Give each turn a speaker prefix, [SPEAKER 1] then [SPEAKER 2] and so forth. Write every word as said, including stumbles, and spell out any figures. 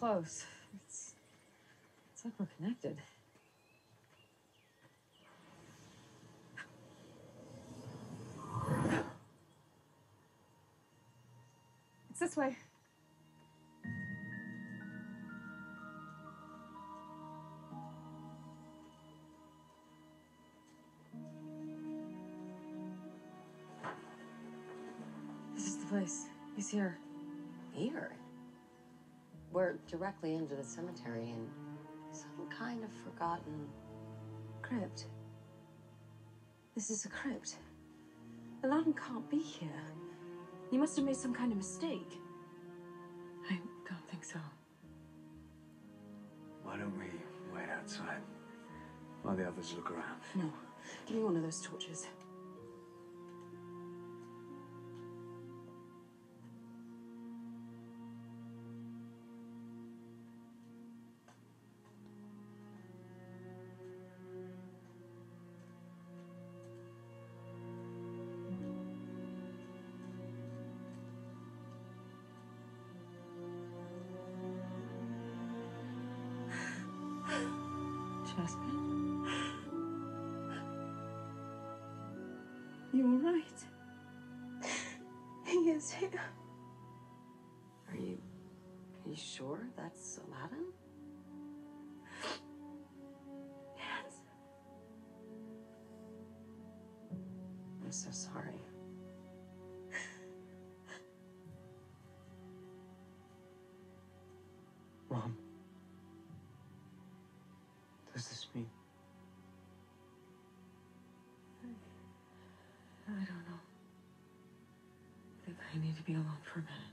[SPEAKER 1] close. It's, it's like we're connected. It's this way. This is the place. He's here.
[SPEAKER 2] Here? We're directly into the cemetery in some kind of forgotten
[SPEAKER 1] Crypt. This is a crypt. Aladdin can't be here. You must have made some kind of mistake. I don't think so.
[SPEAKER 3] Why don't we wait outside while the others look around?
[SPEAKER 1] No. Give me one of those torches. Jasmine? You all right? He is here.
[SPEAKER 2] Are you... Are you sure that's Aladdin?
[SPEAKER 1] Yes.
[SPEAKER 2] I'm so sorry.
[SPEAKER 3] Mom. Does this mean?
[SPEAKER 1] I don't know. I think I need to be alone for a minute.